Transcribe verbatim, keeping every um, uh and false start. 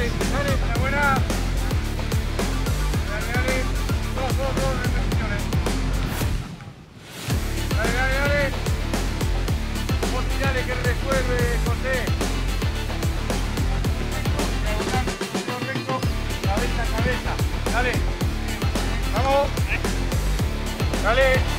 dale, dale, buena, buena. Dale, dale. Dos, dos, dos, repeticiones. Dale, dale, dale. Vos tirale que resuelve, José. Recto, recto, cabeza, cabeza. Dale. Vamos. Dale.